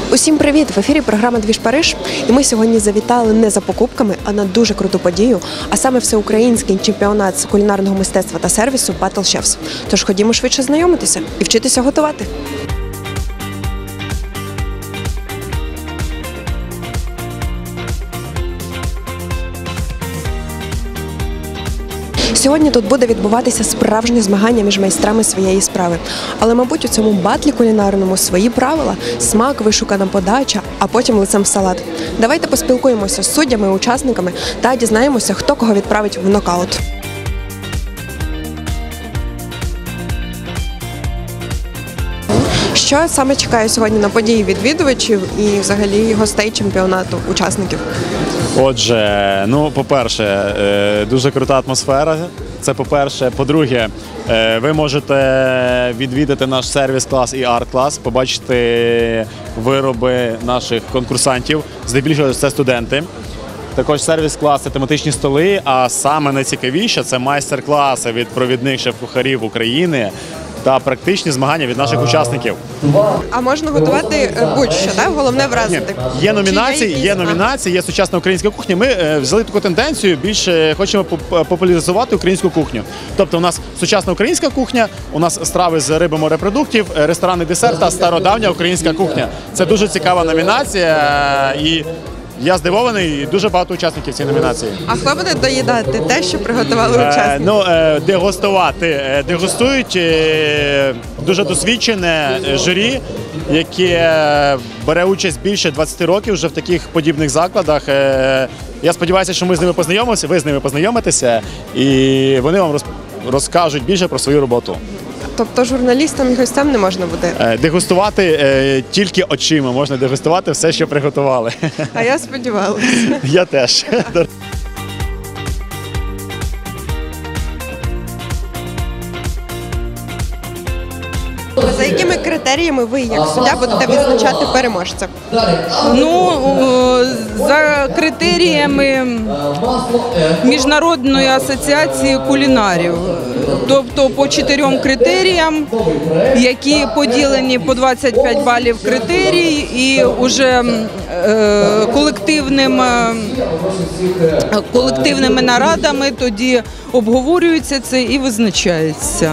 Усім привіт! В ефірі програма «Двіж Париж». І ми сьогодні завітали не за покупками, а на дуже круту подію, а саме всеукраїнський чемпіонат з кулінарного мистецтва та сервісу Battle Chefs. Тож ходімо швидше знайомитися і вчитися готувати. Сьогодні тут буде відбуватися справжнє змагання між майстрами своєї справи. Але, мабуть, у цьому батлі кулінарному свої правила, смак, вишукана подача, а потім лицем в салат. Давайте поспілкуємося з суддями, учасниками та дізнаємося, хто кого відправить в нокаут. Що саме чекає сьогодні на події відвідувачів і взагалі гостей чемпіонату, учасників? Отже, по-перше, дуже крута атмосфера, це по-перше. По-друге, ви можете відвідати наш сервіс-клас і арт-клас, побачити вироби наших конкурсантів, здебільшого це студенти. Також сервіс-клас – це тематичні столи, а саме найцікавіше – це майстер-класи від провідних шеф-кухарів України та практичні змагання від наших учасників. А можна готувати будь-що, так? Головне вразити? Ні. Є номінації, є сучасна українська кухня. Ми взяли таку тенденцію, більше хочемо популяризувати українську кухню. Тобто у нас сучасна українська кухня, у нас страви з риби, морепродуктів, ресторанний десерт та стародавня українська кухня. Це дуже цікава номінація і я здивований, дуже багато учасників цієї номінації. А хто буде доїдати те, що приготували учасники? Дегустують дуже досвідчене журі, яке бере участь більше 20 років вже в таких подібних закладах. Я сподіваюся, що ми з ними познайомимося, ви з ними познайомитеся, і вони вам розкажуть більше про свою роботу. Тобто журналістам і гостям не можна буде? Дегустувати тільки очима, можна дегустувати все, що приготували. А я сподівалася. Я теж. За якими критеріями ви, як суддя, будете відзначати переможця? За критеріями Міжнародної асоціації кулінарів. Тобто по 4 критеріям, які поділені по 25 балів критерій, і вже колективними нарадами тоді обговорюється це і визначається.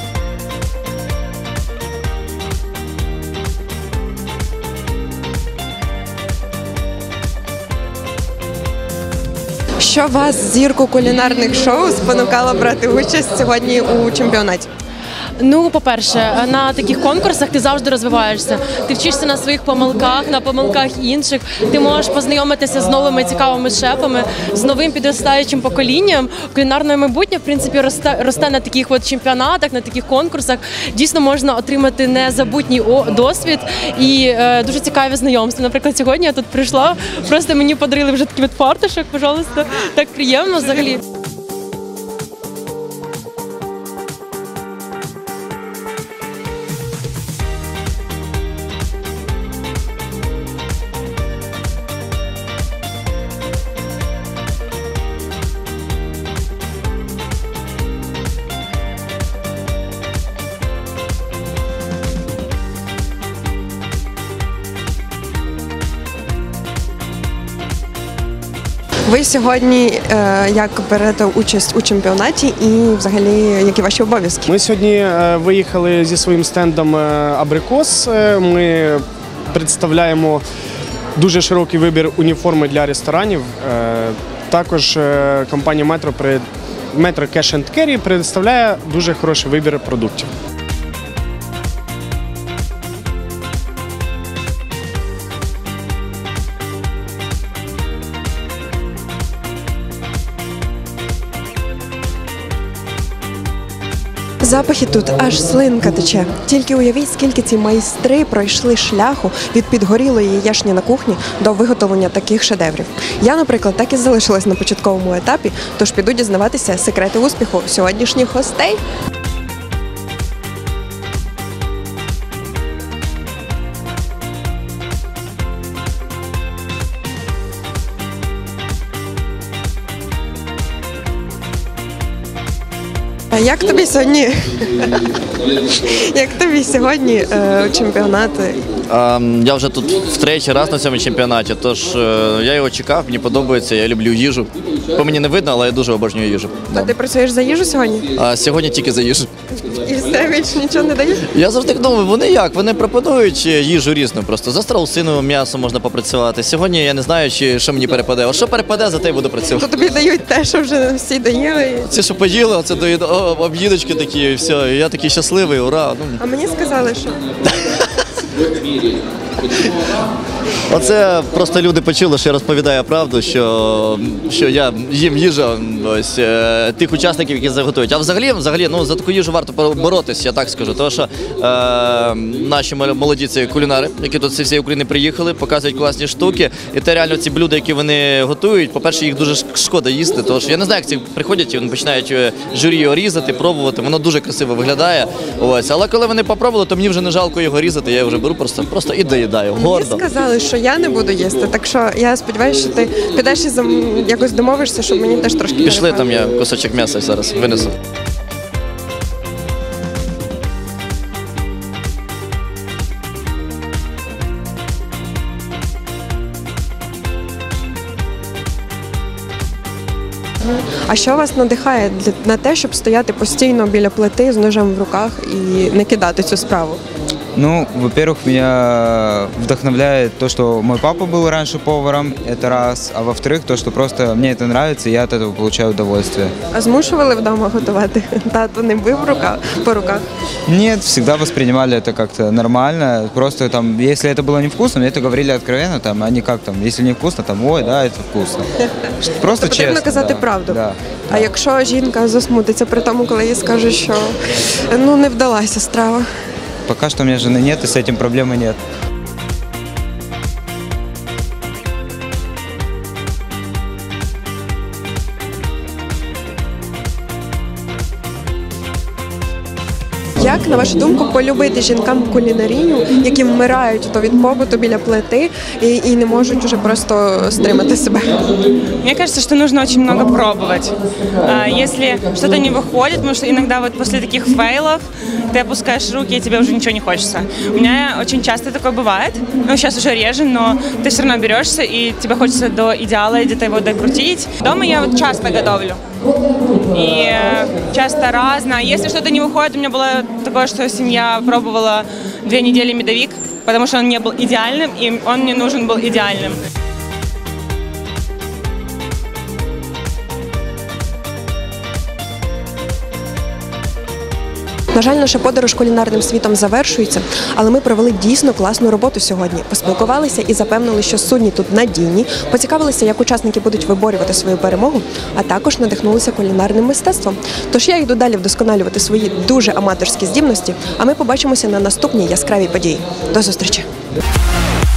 Що вас, зірку кулінарних шоу, спонукало брати участь сьогодні у чемпіонаті? По-перше, на таких конкурсах ти завжди розвиваєшся. Ти вчишся на своїх помилках, на помилках інших. Ти можеш познайомитися з новими цікавими шефами, з новим підростаючим поколінням. Кулінарне майбутнє, в принципі, росте на таких чемпіонатах, на таких конкурсах. Дійсно можна отримати незабутній досвід і дуже цікаві знайомства. Наприклад, сьогодні я тут прийшла, просто мені подарили вже такий фартушок, пожалуйста. Так приємно взагалі. Ви сьогодні як берете участь у чемпіонаті і взагалі які ваші обов'язки? Ми сьогодні виїхали зі своїм стендом «Абрикос». Ми представляємо дуже широкий вибір уніформи для ресторанів. Також компанія Metro Cash & Carry представляє дуже хороший вибір продуктів. Запахи тут аж слинка тече. Тільки уявіть, скільки ці майстри пройшли шляху від підгорілої яєчні на кухні до виготовлення таких шедеврів. Я, наприклад, так і залишилась на початковому етапі, тож піду дізнаватися секрети успіху сьогоднішніх гостей. Як тобі сьогодні? Як тобі сьогодні чемпіонат? Я вже тут в третій раз на цьому чемпіонаті, тож я його чекав, мені подобається, я люблю їжу. По мені не видно, але я дуже обожнюю їжу. А ти працюєш за їжу сьогодні? А сьогодні тільки за їжу. І все більше нічого не дають? Я завжди думаю, вони як? Вони пропонують їжу різну просто. За страусиновим м'ясом можна попрацювати. Сьогодні я не знаю, що мені перепаде. От що перепаде, за те й буду То працювати. тобі дають те, що вже всі доїли. Ці, що поїли, це об'їдочки такі, і все. І я такий щасливий, ура. А мені сказали, що Оце просто люди почули, що я розповідаю правду, що я їм їжу ось, тих учасників, які заготують. А взагалі, ну, за таку їжу варто боротися, я так скажу. Тому що наші молоді ці кулінари, які тут зі всієї України приїхали, показують класні штуки. І те реально ці блюда, які вони готують, по-перше, їх дуже шкода їсти. Тому що я не знаю, як ці приходять і вони починають журі його різати, пробувати. Воно дуже красиво виглядає. Ось. Але коли вони попробували, то мені вже не жалко його різати, я його вже беру просто і доїдаю. Гордо. мені сказали, що я не буду їсти. Так що я сподіваюся, що ти підеш і якось домовишся, щоб мені теж трошки Пішли, там перепали. я кусочок м'яса зараз винесу. А що вас надихає на те, щоб стояти постійно біля плити з ножем в руках і не кидати цю справу? Ну, во-первых, меня вдохновляет то, что мой папа был раньше поваром, это раз, а во-вторых, то, что просто мне это нравится, и я от этого получаю удовольствие. А змушували вдома готувати? Тато не бив по руках? Нет, всегда воспринимали это как-то нормально, просто там, если это было невкусно, мне это говорили откровенно, там, а не как там, если не вкусно, там, ой, да, это вкусно. Просто Потрібно честно. казати да, правду. Да. А якщо жінка засмутиться при тому, коли їй скаже, що ну не вдалася страва? Пока что у меня жены нет, и с этим проблемы нет. Як, на вашу думку, полюбити жінкам кулінарію, які вмирають то від побуту біля плити і не можуть уже просто стримати себе? Мне кажется, что нужно очень много пробовать. Если что-то не выходит, потому что иногда вот после таких фейлов ты опускаешь руки, и тебе уже ничего не хочется. У меня очень часто такое бывает. Ну, сейчас уже реже, но ты все равно берешься, и тебе хочется до идеала где-то его докрутить. Дома я вот часто готовлю. И часто разно. Если что-то не выходит, у меня было такое, что семья пробовала 2 недели медовик, потому что он не был идеальным, и он мне нужен был идеальным. На жаль, наша подорож кулінарним світом завершується, але ми провели дійсно класну роботу сьогодні. Поспілкувалися і запевнили, що судні тут надійні, поцікавилися, як учасники будуть виборювати свою перемогу, а також надихнулися кулінарним мистецтвом. Тож я йду далі вдосконалювати свої дуже аматорські здібності, а ми побачимося на наступній яскравій події. До зустрічі!